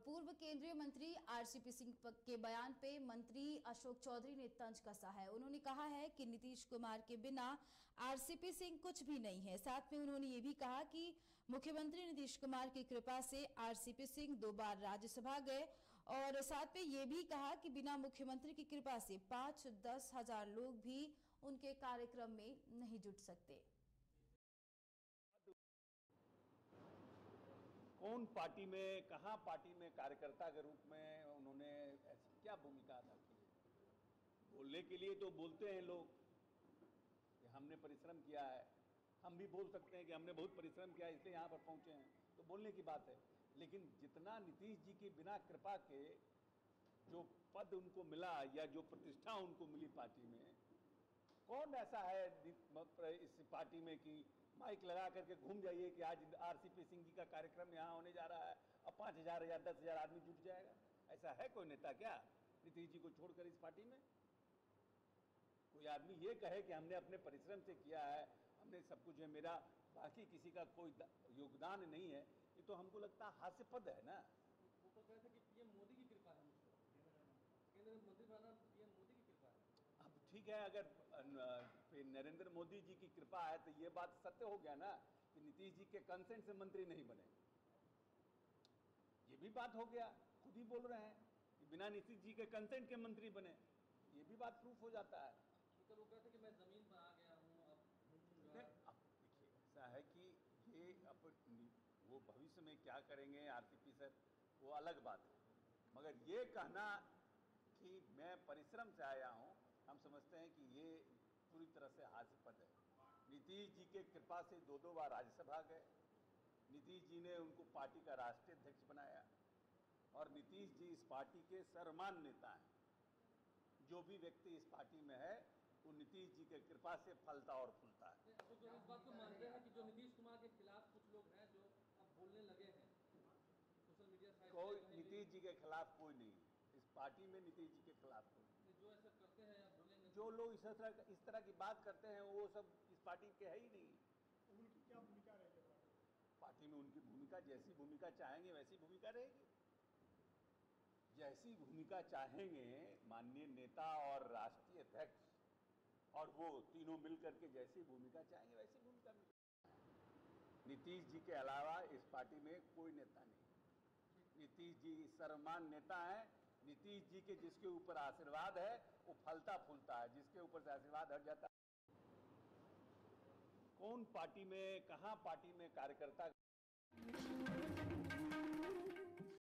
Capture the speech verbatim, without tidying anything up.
पूर्व केंद्रीय मंत्री आरसीपी सिंह के बयान पे मंत्री अशोक चौधरी ने तंज कसा है। उन्होंने कहा है कि नीतीश कुमार के बिना आरसीपी सिंह कुछ भी नहीं है। साथ में उन्होंने ये भी कहा कि मुख्यमंत्री नीतीश कुमार की कृपा से आरसीपी सिंह दो बार राज्यसभा गए और साथ में ये भी कहा कि बिना मुख्यमंत्री की कृपा से पांच दस हजार लोग भी उनके कार्यक्रम में नहीं जुट सकते। कौन पार्टी में, कहां पार्टी में कार्यकर्ता के रूप में उन्होंने ऐसी क्या भूमिका अदा की है? बोलने के लिए तो बोलते हैं लोग कि हमने परिश्रम किया है। हम भी बोल सकते हैं कि हमने बहुत परिश्रम किया इसलिए यहाँ पर पहुँचे हैं, तो बोलने की बात है। लेकिन जितना नीतीश जी की बिना कृपा के जो पद उनको मिला या जो प्रतिष्ठा उनको मिली पार्टी में, कौन ऐसा है इस पार्टी में कि माइक लगा करके घूम जाइए कि आज आरसीपी सिंह जी का कार्यक्रम यहाँ होने जा रहा है, अब पाँच हजार या दस हजार आदमी जुट जाएगा? ऐसा है कोई नेता क्या नीतीश जी को छोड़कर इस पार्टी में? कोई आदमी ये कहे कि हमने अपने परिश्रम से किया है, हमने सब कुछ है, मेरा बाकी किसी का कोई योगदान नहीं है, ये तो हमको लगता है हास्यास्पद है ना। वो तो कहते हैं कि पीएम मोदी की कृपा है, केंद्र मंत्री बना पीएम मोदी की कृपा है। अब ठीक है, अगर नरेंद्र मोदी जी की कृपा है तो ये बात सत्य हो गया ना कि नीतीश जी के कंसेंट से मंत्री नहीं बने। ये भी बात हो गया, खुद ही बोल रहे हैं कि बिना नीतीश जी के कंसेंट के मंत्री बने, ये भी बात प्रूफ हो जाता है। तो वो कहते हैं कि मैं जमीन पर आ गया हूँ, अब अब देखिए ऐसा है कि ये अब वो भविष्य में क्या करेंगे आरसीपी सर, वो अलग बात है, मगर ये कहना कि मैं परिश्रम से आया हूँ, हम समझते हैं कि ये पूरी तरह से हास्यास्पद है। नीतीश जी के कृपा से दो दो बार राज्यसभा गए, नीतीश जी ने उनको पार्टी का राष्ट्रीय अध्यक्ष बनाया और नीतीश जी इस पार्टी के सर्वमान्य नेता हैं। जो भी व्यक्ति इस पार्टी में है वो नीतीश जी के कृपा से फलता और फूलता है। तो जो इस बात को मानते हैं कि जो नीतीश कुमार के खिलाफ कुछ लोग हैं जो अब बोलने लगे हैं सोशल मीडिया साइट, कोई नीतीश जी के खिलाफ कोई नहीं, इस पार्टी में नीतीश जी के खिलाफ कोई, जो ऐसा करते हैं या बोलेंगे, जो लोग इस तरह इस तरह की बात करते हैं वो सब इस पार्टी के है ही नहीं। उनकी क्या भूमिका रहेगी पार्टी में? उनकी भूमिका जैसी भूमिका चाहेंगे वैसी भूमिका रहेगी। जैसी भूमिका चाहेंगे माननीय नेता और राष्ट्रीय अध्यक्ष और वो तीनों मिलकर के जैसी भूमिका चाहेंगे वैसी भूमिका मिलेगी। नीतीश जी के अलावा इस पार्टी में कोई नेता नहीं। नीतीश जी सर्वमान्य नेता हैं। नीतीश जी के जिसके ऊपर आशीर्वाद है वो फलता फूलता है, जिसके ऊपर से आशीर्वाद हट जाता है। कौन पार्टी में, कहां पार्टी में कार्यकर्ता